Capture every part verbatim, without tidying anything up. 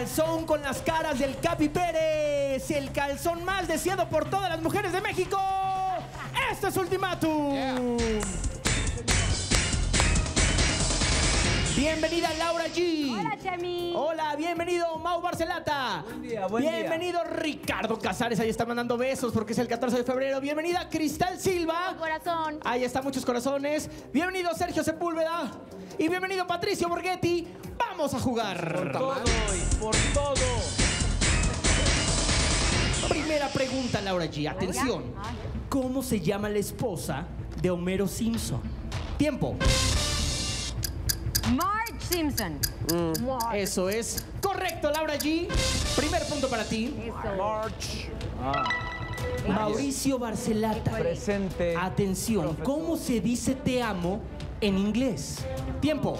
calzón con las caras del Capi Pérez, el calzón más deseado por todas las mujeres de México. Esto es Ultimátum. Yeah. Bienvenida Laura G. Hola, Chemi. Hola, bienvenido Mau Barcelata. Buen día, buen bienvenido día. Ricardo Casares, ahí está mandando besos porque es el catorce de febrero. Bienvenida Cristal Silva. Corazón. Ahí están muchos corazones. Bienvenido Sergio Sepúlveda. Y bienvenido Patricio Borghetti. Vamos a jugar. Por todo y por todo. Primera pregunta, Laura G. Atención. ¿Cómo se llama la esposa de Homero Simpson? Tiempo. Marge Simpson. Mm. Marge. Eso es correcto, Laura G. Primer punto para ti. Eso. Marge. Ah. Mauricio Barcelata. Presente. Atención, profesor. ¿Cómo se dice te amo en inglés? Tiempo.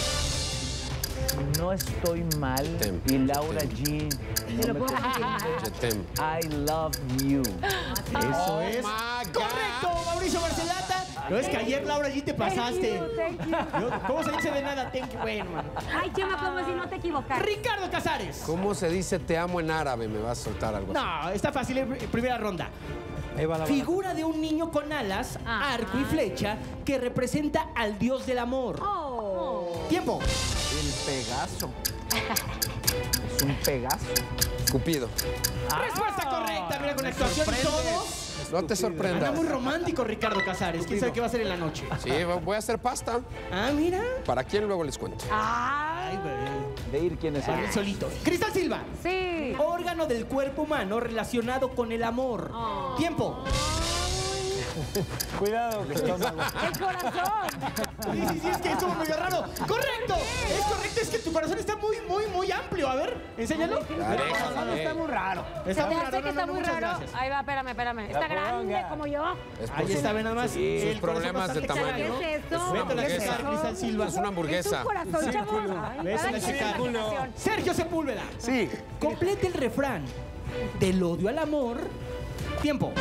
No estoy mal. Tem. Y Laura G. No me Tem. I love you. Eso Oh es my God. correcto, Mauricio Barcelata. No es que ayer, Laura G, te pasaste. Thank you, thank you. ¿Cómo se dice de nada? Thank you. Bueno, man. Ay, Chema, como si no te equivocaras. Ricardo Casares. ¿Cómo se dice te amo en árabe? Me vas a soltar algo así. No, está fácil en primera ronda. Ahí va la Figura de un niño con alas, Ajá. arco y flecha que representa al dios del amor. Oh. Tiempo. El Pegaso. Es un Pegaso. Cupido. Respuesta correcta. Mira, con me actuación y todo. sorprendes. No te sorprendas. Anda muy romántico Ricardo Casares. ¿Quién sabe qué va a hacer en la noche? Sí, voy a hacer pasta. Ah, mira. ¿Para quién luego les cuento? Ay, güey. De ir quiénes son. Él solito. Cristal Silva. Sí. Órgano del cuerpo humano relacionado con el amor. Oh. Tiempo. Cuidado, que estamos... El corazón. Sí, sí, sí, es que estuvo medio raro. ¡Correcto! Es correcto, es que tu corazón está muy, muy, muy amplio. A ver, enséñalo. Ya, déjame. Está muy raro. Está ¿Te muy hace raro, que no, está no, no, muy muchas raro? gracias. Ahí va, espérame, espérame. Está grande ponga. como yo. Es por Ahí su- está, ve nada más. sus El corazón problemas de bastante tamaño. extraño. ¿Qué es eso? Vete a la hamburguesa. checar, Cristal Silva. Es una Es hamburguesa. un corazón, chavos. Ay, Ves cada la quien checar. su imaginación. Sergio Sepúlveda. Sí. Complete el refrán. Del odio al amor. Tiempo.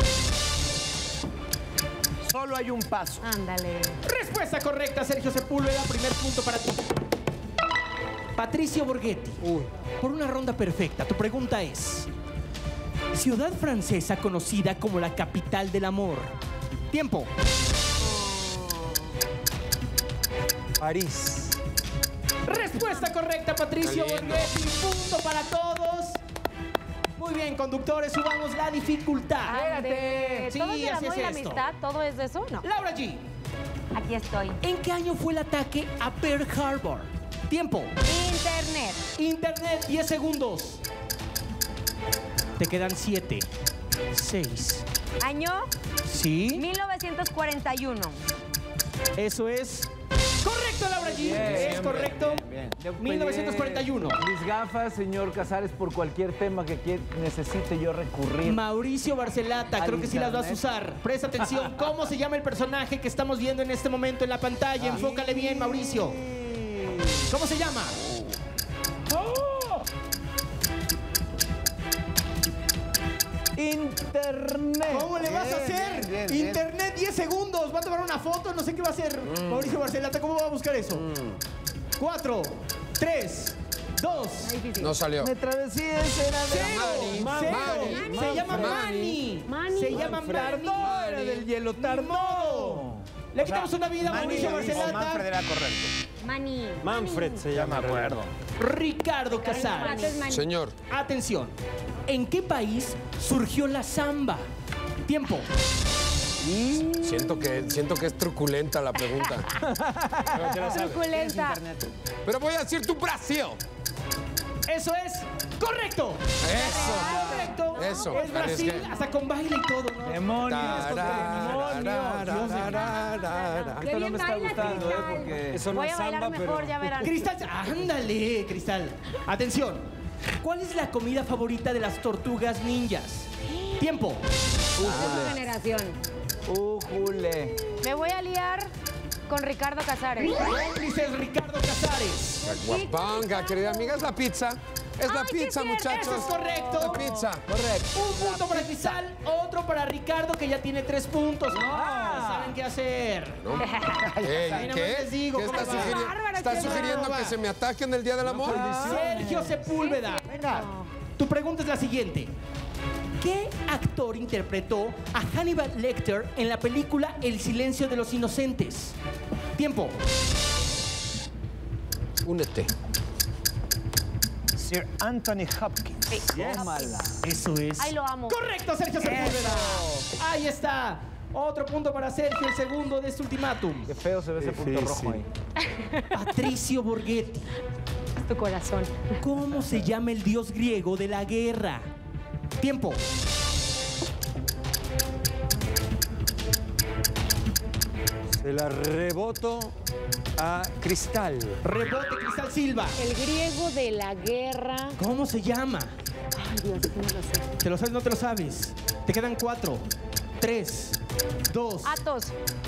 Solo hay un paso. Ándale. Respuesta correcta, Sergio Sepúlveda. Primer punto para ti. Patricio Borghetti. Por una ronda perfecta, tu pregunta es: ciudad francesa conocida como la capital del amor. Tiempo. París. Respuesta correcta, Patricio Qué lindo. Borghetti. Punto para todos. Muy bien, conductores, subamos la dificultad. Espérate. Sí, ¿Todo es del así amor y es la esto. amistad? ¿Todo es de eso? No. Laura G. Aquí estoy. ¿En qué año fue el ataque a Pearl Harbor? Tiempo. Internet. Internet, diez segundos. Te quedan siete, seis. Año ¿Sí? mil novecientos cuarenta y uno. Eso es correcto, Laura G. Bien, es bien, correcto. Bien, bien. mil novecientos cuarenta y uno. Mis gafas, señor Casares, por cualquier tema que quie- necesite yo recurrir. Mauricio Barcelata, Al creo que sí las vas a internet. usar. Presta atención, ¿cómo se llama el personaje que estamos viendo en este momento en la pantalla? Enfócale bien, Mauricio. ¿Cómo se llama? Internet. ¿Cómo le vas a Bien, hacer? bien, bien, bien. Internet, diez segundos. Va a tomar una foto, no sé qué va a hacer. Mauricio Barcelata, ¿cómo va a buscar eso? cuatro, tres, dos, No salió. Me travesía era de cero. Manny, cero. Manny, Se llama Manny. Manny. Manny. Se llama Tardó, era Manny. del hielo tardó. modo. Le quitamos una vida a Mauricio Barcelata. era correcto. Mani. Manfred se llama, acuerdo. Ricardo Casares. Mates Mani. Señor, Atención. ¿En qué país surgió la samba? Tiempo. siento que, siento que es truculenta la pregunta. Truculenta. Pero voy a decir tu Brasil. Eso es correcto. Eso. Correcto. Eso. Es Brasil, Es que- hasta con baile y todo, ¿no? Demonios. Qué bien baila, Cristal. porque Eso no Voy es a bailar samba, mejor, pero... ya verán. Cristal, ándale, Cristal. Atención. ¿Cuál es la comida favorita de las tortugas ninjas? Tiempo. Es su generación. Ujule. Me voy a liar con Ricardo Casares. Cómplices Ricardo Casares. Guapanga, querida amiga, es la pizza. Es la Ay, sí, pizza, cierto. muchachos. Eso es correcto. La pizza. Correcto. Un punto para Cristal, otro para Ricardo, que ya tiene tres puntos. Ah, ¿saben qué hacer? No. Ey, Ahí nomás ¿Qué? les digo, ¿Qué ¿cómo estás va? sugiriendo? Bárbara, ¿Estás qué sugiriendo bárbara. que se me ataquen el Día del Amor? Sergio Sepúlveda. Venga. Tu pregunta es la siguiente. ¿Qué actor interpretó a Hannibal Lecter en la película El silencio de los inocentes? Tiempo. Únete. Sir Anthony Hopkins. Tómala. Eso es. Ay, lo amo. Correcto, Sergio Sepúlveda. Ahí está. Otro punto para Sergio, el segundo de este ultimátum. Qué feo se ve ese punto rojo ahí. Patricio Borghetti. Tu corazón. ¿Cómo se llama el dios griego de la guerra? Tiempo. Se la reboto a Cristal. Rebote Cristal Silva. El griego de la guerra. ¿Cómo se llama? Ay, Dios, no lo sé. ¿Te lo sabes o no te lo sabes? Te quedan cuatro, tres, dos. Atos.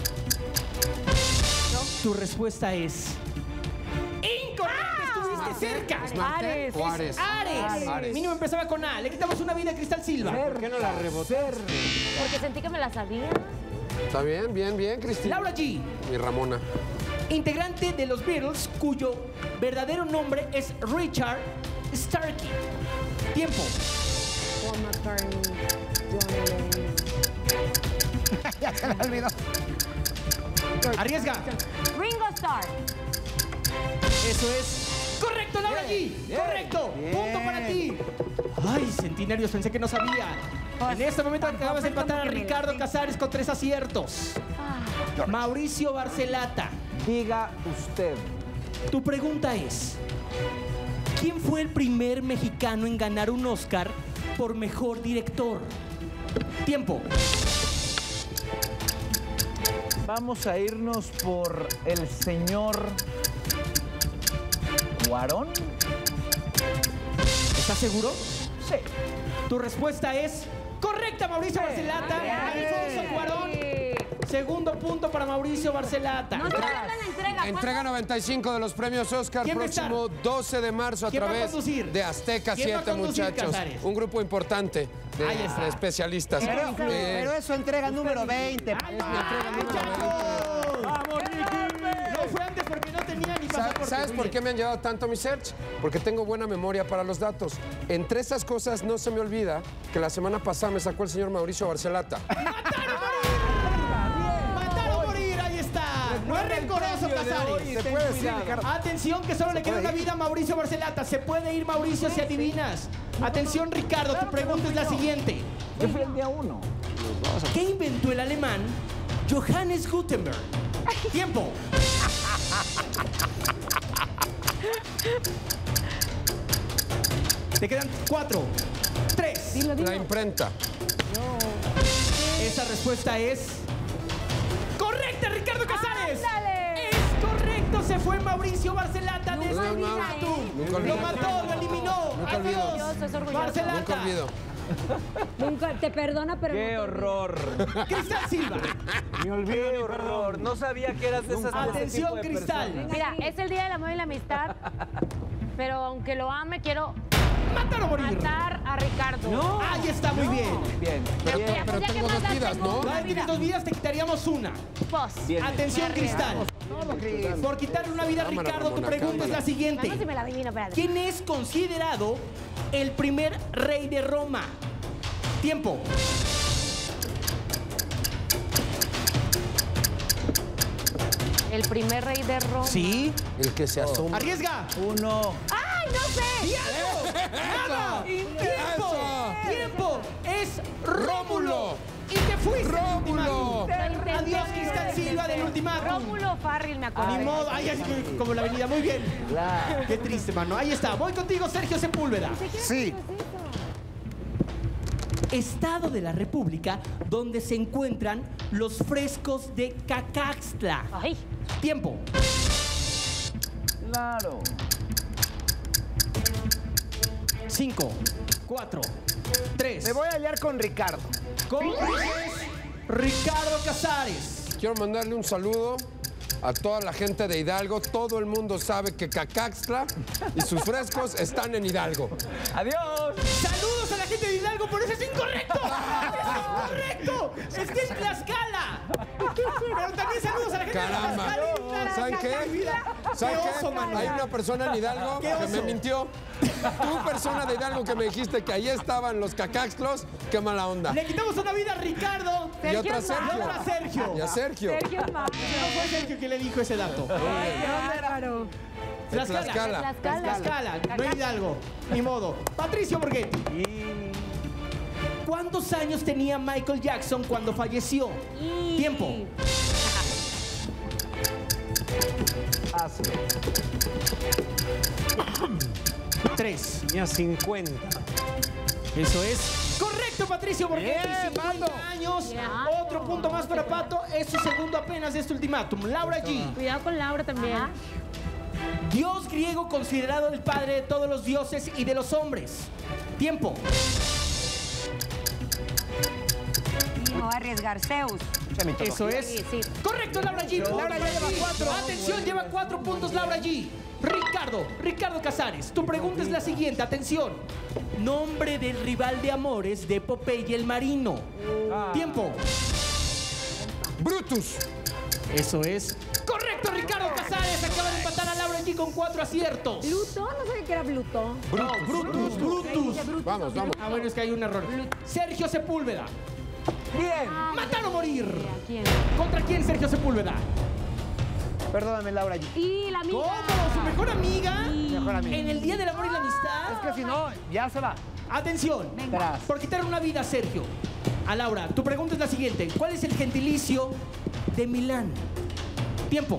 Tu respuesta es... ¡Incorrecta! Estuviste cerca. Marte Ares. o Ares. Ares. Ares. Mínimo empezaba con A. Le quitamos una vida a Cristal Silva. ¿Por qué no la reboté? Porque sentí que me la sabía. Está bien, bien, bien, Cristina. Laura G. Mi Ramona. Integrante de los Beatles, cuyo verdadero nombre es Richard Starkey. Tiempo. Paul McCartney. John Lennon. Ya se me olvidó. Arriesga. Ringo Starr. Eso es correcto, Laura G. Correcto. Punto para ti. Ay, sentí nervios, pensé que no sabía. En este momento acabas de empatar a Ricardo Casares con tres aciertos. Mauricio Barcelata, Diga usted. tu pregunta es: ¿quién fue el primer mexicano en ganar un Oscar por mejor director? Tiempo. Vamos a irnos por el señor Cuarón. ¿Estás seguro? Sí. Tu respuesta es correcta, Mauricio Barcelata. Alfonso Cuarón. Segundo punto para Mauricio Barcelata. No se hagan la entrega. Entrega noventa y cinco de los premios Oscar, ¿Quién va a estar? próximo doce de marzo a ¿Quién va a través conducir? de Azteca ¿Quién va a siete, conducir, muchachos. Casares? Un grupo importante de, Ahí está. de especialistas. Pero, Eh, pero es su entrega número veinte. ¡Ay, muchachos! ¡Vamos, Ricky! No fue antes porque no tenía ni ¿Sa- pasaporte. ¿Sabes Muy por bien. qué me han llevado tanto mi search? Porque tengo buena memoria para los datos. Entre esas cosas no se me olvida que la semana pasada me sacó el señor Mauricio Barcelata. ¡Matar o morir! Ahí está. No es rencoroso, Casares. Se puede decir, Ricardo. Atención, que solo le queda una vida a Mauricio Barcelata. Se puede ir, Mauricio, si adivinas. Atención, Ricardo, tu pregunta es la siguiente. Yo fui el día uno. ¿Qué inventó el alemán Johannes Gutenberg? Tiempo. Te quedan cuatro, tres. La imprenta. Esa respuesta es correcta, Ricardo Casares. ¡Ándale! Es correcto, se fue Mauricio Barcelata de No, no, Ultimátum. nunca Lo olvido. mató, lo eliminó. Nunca olvido. Adiós, Orgulloso, es orgulloso. Barcelata. Nunca olvido. Nunca te perdona, pero ¡Qué no te horror! Cristal Silva. Me olvido, ¡qué horror! No sabía que eras de esas de ese Atención, tipo de Cristal. personas. Mira, es el Día del Amor y la Amistad, pero aunque lo ame, quiero Matar o morir. matar a Ricardo. Ahí está, muy bien. Bien. Pero, Ya, pero ya que tengo más dos da, vidas, tengo ¿no? una Ahora tienes dos vidas, te quitaríamos una. Pos. Bien. Atención, Cristal. Por quitarle una vida a Cámara, Ricardo, tu Ramona, pregunta es cámara. la siguiente. Vamos si me la adivino, espérate. ¿Quién es considerado el primer rey de Roma? Tiempo. El primer rey de Roma. ¿Sí? El que se asoma. Arriesga. Uno. ¡Ay, no sé! ¡Tiempo! ¡Nada! ¡Tiempo! Eso. ¡Tiempo! ¡Es Rómulo! ¡Y te fuiste! ¡Rómulo! del ultimátum. Adiós, Cristal Silva del ultimátum. Rómulo Farril, me acuerdo. Ni modo, ahí así como la avenida. Muy bien. Claro. Qué triste, mano. Ahí está. Voy contigo, Sergio Sepúlveda. Sí. Estado de la República donde se encuentran los frescos de Cacaxtla. Ay, Tiempo. Claro. Cinco, cuatro, tres. Me voy a aliar con Ricardo. Con Ricardo Casares. Quiero mandarle un saludo a toda la gente de Hidalgo. Todo el mundo sabe que Cacaxtla y sus frescos están en Hidalgo. ¡Adiós! Saludos a la gente de Hidalgo, pero eso es incorrecto. ¡Es incorrecto! Está en Tlaxcala. Pero también saludos a la gente Caramba. de Tlaxcala. ¿Saben qué? ¿Saben Qué qué? oso, mano. Hay una persona en Hidalgo Qué que me oso. mintió. Tú, persona de Hidalgo, que me dijiste que ahí estaban los cacaxtlos, qué mala onda. Le quitamos una vida a Ricardo. Y otra es más. Y Sergio. otra a Sergio. Y a Sergio. Sergio es más. No fue Sergio quien le dijo ese dato. Qué bárbaro. De Tlaxcala. Tlaxcala. Tlaxcala, no en Hidalgo. Ni modo. Patricio Borghetti. Y... ¿Cuántos años tenía Michael Jackson cuando falleció? Y- Tiempo. Hazlo. Tres. Tenía cincuenta. Eso es correcto, Patricio Borghetti. Bien, cincuenta Pato. años. Bien. Otro punto más para Pato. Es su segundo apenas de este ultimátum. Laura G. Cuidado con Laura también. Ajá. Dios griego considerado el padre de todos los dioses y de los hombres. Tiempo. Y me voy a arriesgar. Zeus. Eso es. Sí, sí. Correcto, Laura G. Laura ya lleva cuatro. Atención, lleva cuatro puntos Laura G. Ricardo, Ricardo Casares, tu pregunta es la siguiente. Atención. Nombre del rival de amores de Popeye el Marino. Tiempo. Brutus. Eso es. Correcto, Ricardo Casares. Acaba de empatar a Laura G con cuatro aciertos. ¿Plutón? No sabía que era Plutón. No, Brutus, Brutus. Vamos, vamos. Ah, bueno, es que hay un error. Sergio Sepúlveda. Bien. Matar o morir. ¿A quién? ¿Contra quién, Sergio Sepúlveda? Perdóname, Laura. Es Y la amiga. ¿Cómo? ¿Su mejor amiga? mejor amiga. ¿En el Día del Amor y la Amistad? que si no, ya se va. Atención. Tras. Por quitar una vida, Sergio. A Laura, tu pregunta es la siguiente. ¿Cuál es el gentilicio de Milán? Tiempo.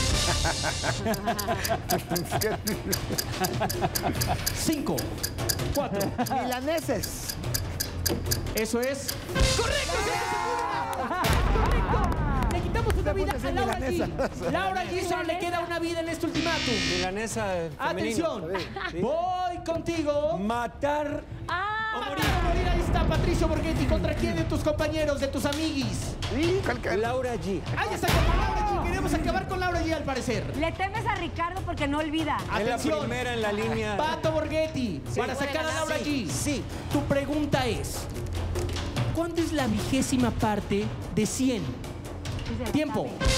Cinco. Cuatro. Milaneses. Eso es. ¡Correcto! Sergio Sepúlveda! ¡Correcto! Le quitamos una vida a Laura G. Laura G solo le queda una vida en este ultimátum. Milanesa eh, femenino. Atención. Sí. Voy contigo. Matar. Ah, A morir, a morir, ahí está Patricio Borghetti. ¿Contra quién de tus compañeros, de tus amiguis? Sí, calca- Laura G. Ahí está con Laura G. Queremos acabar con Laura G, al parecer. Le temes a Ricardo porque no olvida. Es la Atención. primera en la línea. Pato Borghetti, para sacar a Laura G. Sí. Tu pregunta es: ¿cuánto es la vigésima parte de cien? Sí se la Tiempo. sabe.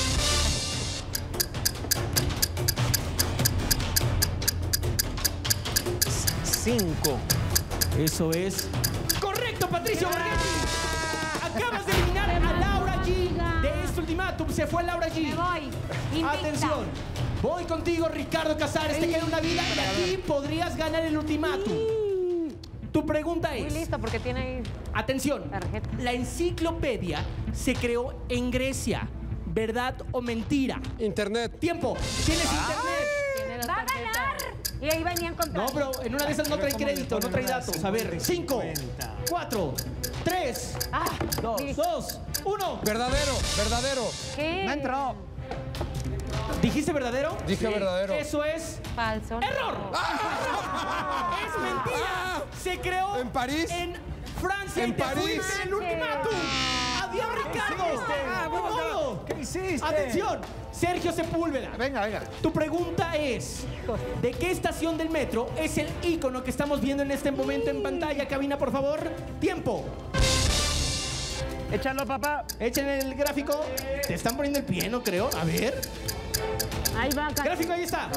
Cinco. Eso es correcto, Patricio Borghetti. Acabas de eliminar a Laura G de este ultimátum. Se fue Laura Me G. voy. Invicta. Atención. Voy contigo, Ricardo Casares. Te queda una vida y aquí podrías ganar el ultimátum. Tu pregunta muy es: listo porque tiene ahí. atención, Tarjetas. la enciclopedia se creó en Grecia. ¿Verdad o mentira? Internet. Tiempo. ¿Tienes internet? Tiene dos ¡Va a tarjetas. ganar! Y ahí venían contra No, pero en una de esas no trae crédito, no trae datos. A ver, cinco, cuatro, tres, dos, uno. Verdadero, verdadero. ¿Qué? No entró. ¿Dijiste verdadero? Dije verdadero. Eso es Falso. error. Es mentira. Se creó ¿En París? En Francia. ¿En y te París? fuiste en el ultimátum. Adiós, Ricardo. Ah, bueno, Ni modo. ¿Qué hiciste? Atención, Sergio Sepúlveda. Venga, venga. Tu pregunta es: ¿de qué estación del metro es el icono que estamos viendo en este momento en pantalla? Cabina, por favor. Tiempo. Échalo, papá. Echen el gráfico. Te están poniendo el pie, no creo. A ver. Ahí va. Ca- Gráfico, ahí está.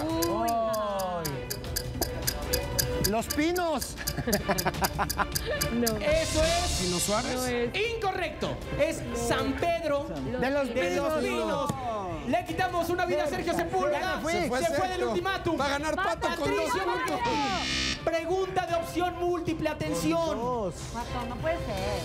Los pinos. No. Eso es ¿Pino Suárez? No es. incorrecto. Es San Pedro De los de los pinos. Pinos. Le quitamos una vida a Sergio Sepúlveda. Ya me fui. Se Se fue fue del Sergio. ultimátum. Va a ganar Pato con dos. Patricio Borghetti. Pregunta de opción múltiple. Atención. Pato, no puede ser.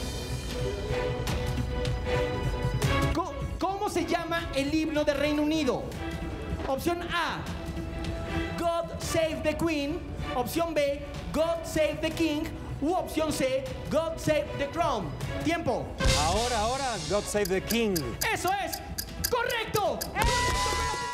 Co- ¿Cómo se llama el himno de Reino Unido? Opción A, God Save the Queen. Opción B, God Save the King. U opción C, God Save the Crown. Tiempo. Ahora, ahora, God Save the King. Eso es correcto. ¡Eh!